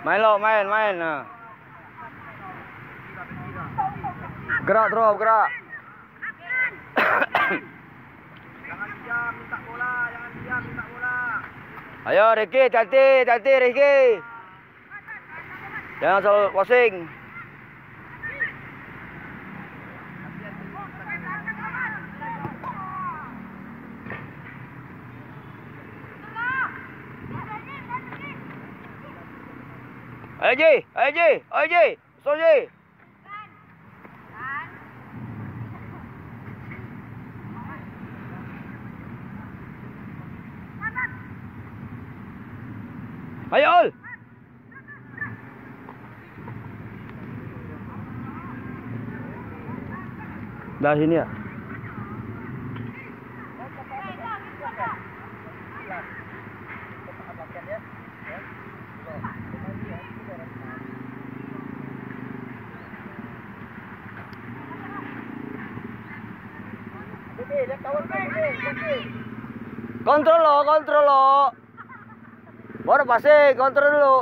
Main lo, main. Nah. Gerak terus, gerak. Jangan diam, minta bola. Ayo Ricky, hati-hati Ricky. Jangan selalu posing. Ayo Ji, Soji. Ayo Ul. Dah sini ya. Kontrol lo. Baru pasti kontrol dulu.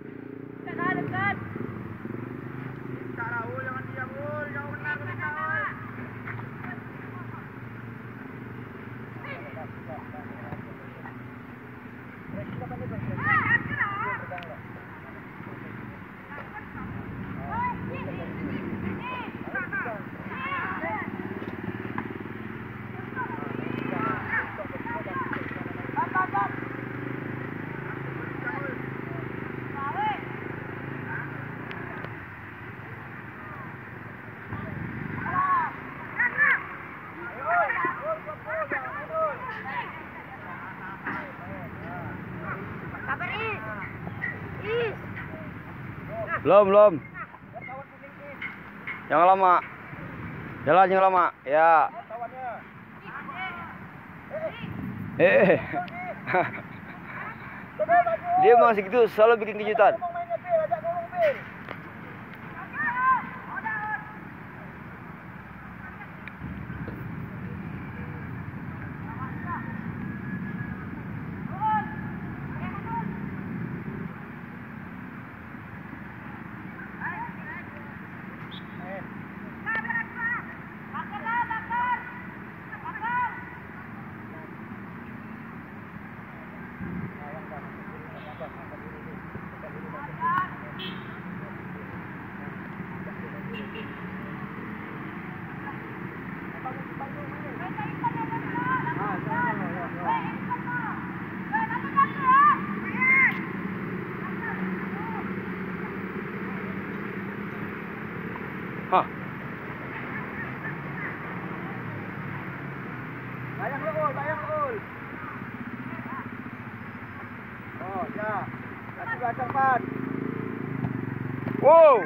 Belum. Jangan lama. Jalan jangan lama. Ya. Dia memang segitu, selalu bikin kejutan. Hah. Bayang Ul. Oh, ya. Kasih belakang, Pan. Wow.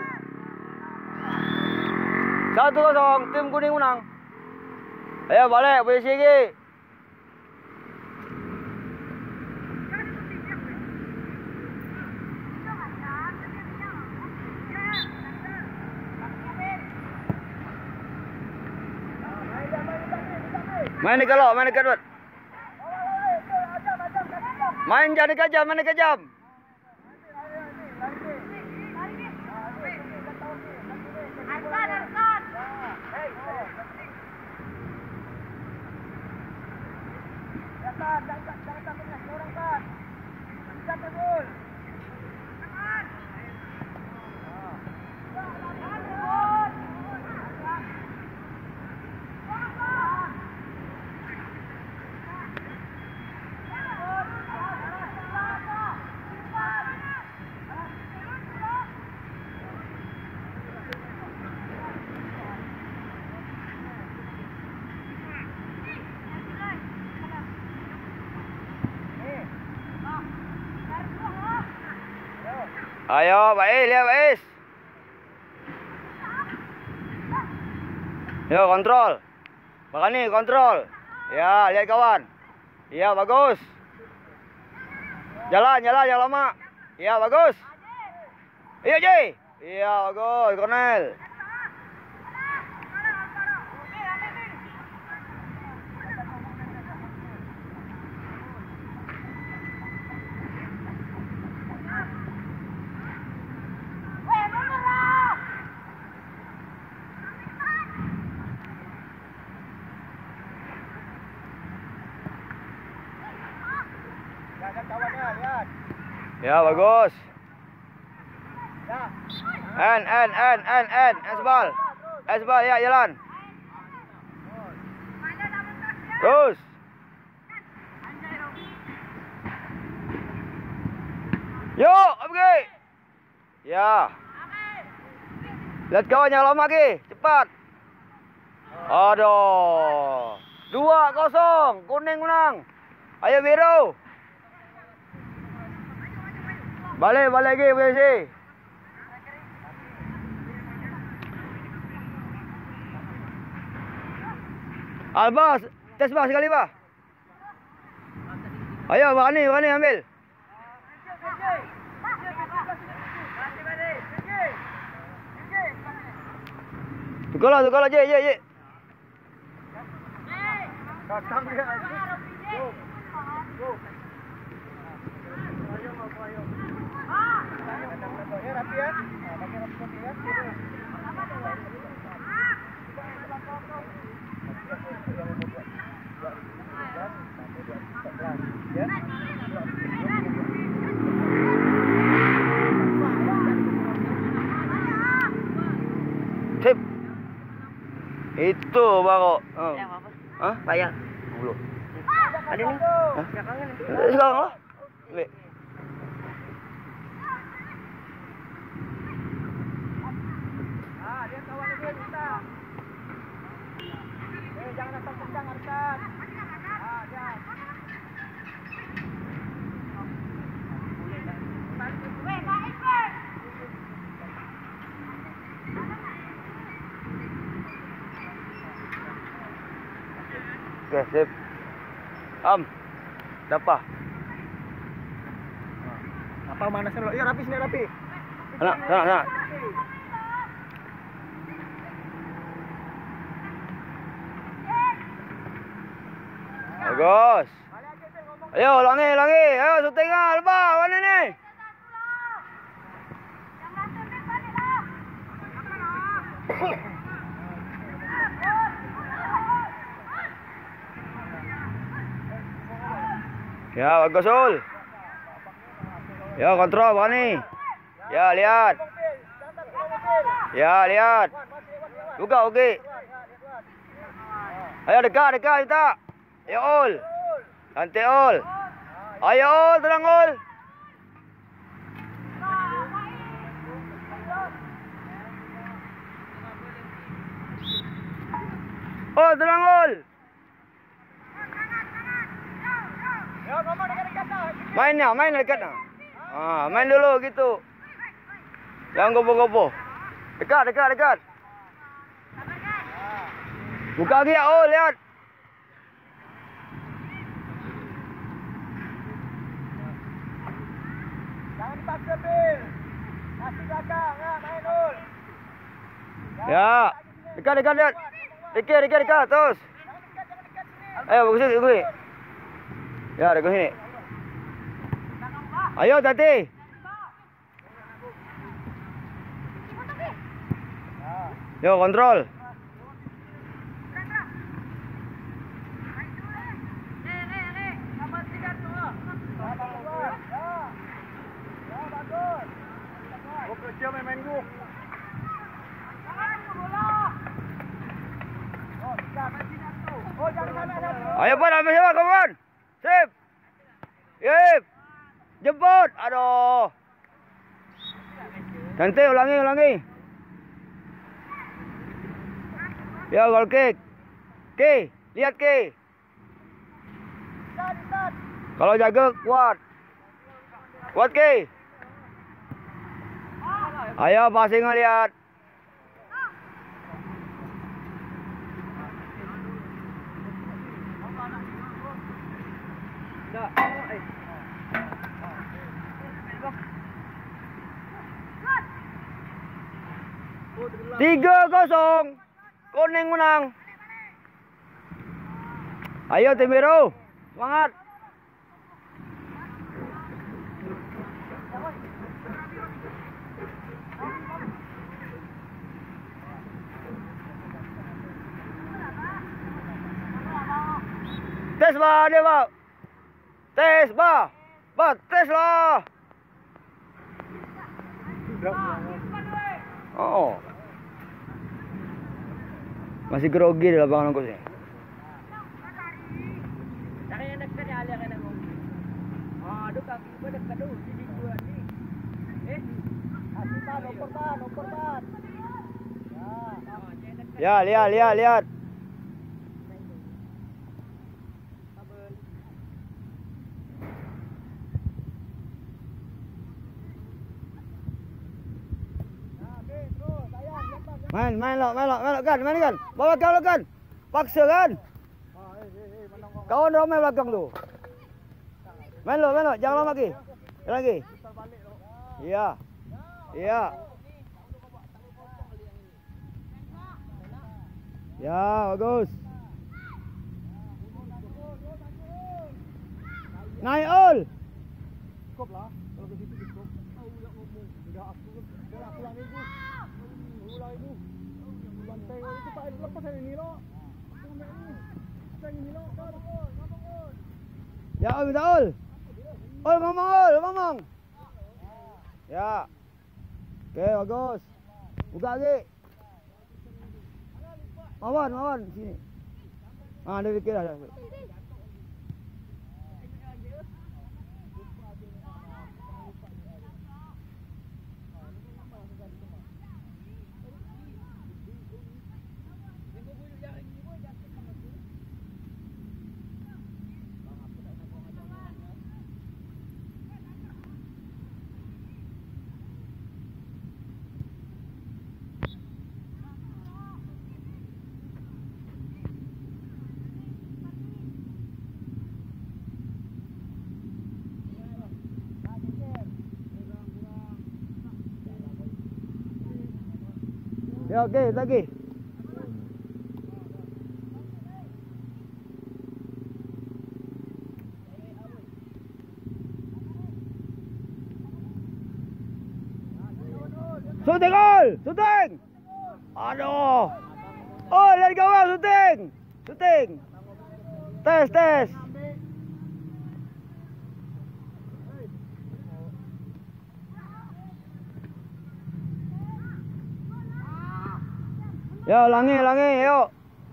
1-0, tim kuning menang. Ayo balik posisi lagi. Main dekat lo, main dekat. Main jangan dekat jam. Ayo, Bais, lihat Bais. Yo, kontrol. Makanya kontrol. Ya, lihat kawan. Ya, bagus. Jalan, jangan lama. Ya, bagus. Iya, Ji. Iya, bagus, Cornel. ada kawannya, lihat. Ya, bagus. Ya. Esbal. Esbal, ya, jalan. Terus. Yuk, pergi. Ya. Lihat kawannya lama lagi, cepat. Aduh. 2-0, kuning menang. Ayo biru. Balik lagi posisi. Albas, tes bah sekali bah. Ayo, Wani ambil. Tukar lah, je. Datang dia. Go. Rapi ya. Bagi rapi ya. Sip. Itu baru. Hah? Bayar. Belum. Ada nih. Hah? Sekarang lah. Ambil. Dia kawan dia kita. Jangan asal kencang, Arsan. Jangan. Oke, sip. Dapat. Apa manasnya lo? Iya, rapi sini, rapi. Sana. Bagus. Ayo, ulangi. Ayo, syuting lah. Lepas, mana ni? Ya, bagus, Ul. Ya, kontrol, Bani. Ya, lihat. Ya, lihat. Buka, okey. Ayo, dekat, kita. Ya, Ul. Cantik, Ul. Ayo, Ul, tenang, Ul. Ul, tenang, Ul. Main dekat nah. Main dulu gitu. Jangan gopo-gopo. Dekat. Buka lagi ya, oh lihat. Jangan dipaksa, Bil. Kasih belakang, ya, main Ul. Ya. Dekat lihat. Dekat terus. Ayo bagus sini. Ya, dekat sini. Ayo Tati. Yo kontrol. Main gua. Ayo Pan, ambil siapa kawan? Sip. Yep. Jemput. Aduh. Cantik, ulangi. Ya, gol kick. Lihat Ki. Kalau jaga kuat. Kuat Ki. Ayo passing lihat. Tiga 0, kuning menang. Ayo tim biru, semangat. Tes bah dia bah. Tes bah. Bates lah. Oh. Masih grogi di lapangan aku sih. Aduh kaki gue dekat dulu. Jadi dua nih. Asita, nomor ban. Ya, lihat. Main kan. Bawa kan. Paksa kan. Kawan ramai belakang tu. Main lo, jangan lama lagi. Iya. Ya, bagus. Naik ol. Cukup lah. Kalau ke situ cukup. Enggak aku pulang ibu. Bantai itu Pak lepas hari ini loh. Aku ambil ini. Saya ini loh. Ya, minta ol. Ol ngomong. Ya. Oke, bagus. Buka lagi. Mawan sini. Ada pikir ada. Ya, oke, lagi. Syuting. Aduh. Oh, lihat gawang, syuting. Tes. Ya, ulangi, yuk.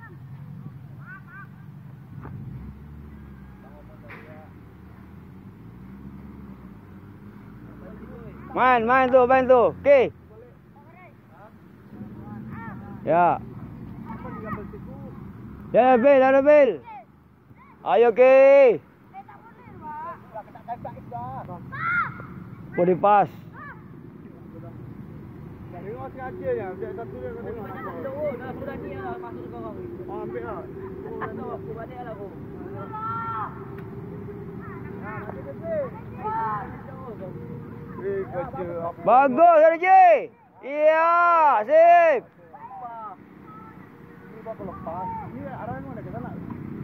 Main tuh. Oke. Ya. Ya, ada bel. Ayo, Ki. Body pass. Sengaja ya, biar satu dia kau tengok. Dah sudah ni lah masuk ke kau. Ambil lah. Aku balik lah aku. Bagus, RJ. Iya, sip. Ini bapak lepas. Ini arahnya mana ke sana?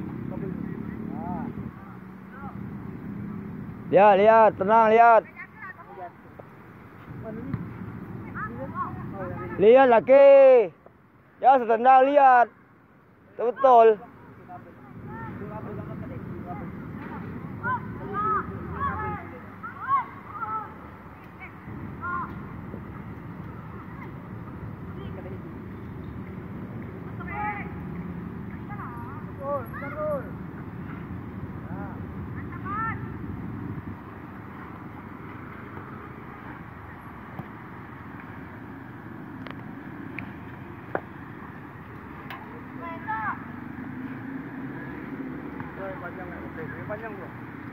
Lihat, tenang, lihat. Lihat lagi. Ya, setendang lihat. Betul. Panjang bro.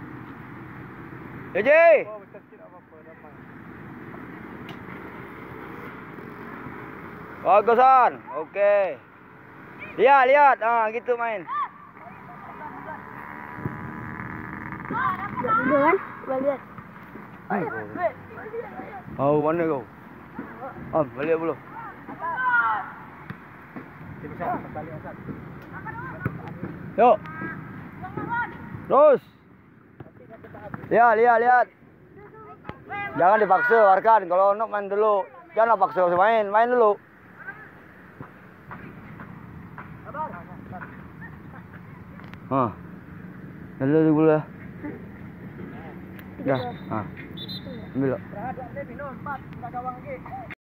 JJ. Oh, betul tidak apa-apa, damai. Bagusan. Oke. Lihat. Gitu main. Kan? Balik. Oh, mana kau? Balik belum? Bisa balik Ustaz. Yuk. Terus. Lihat. Jangan dipaksa, warkan. Kalau nak main dulu. Jangan paksa main dulu. Dulu. Dah. Ha. Ambil. Dah ada minum, 4 dah gawang lagi.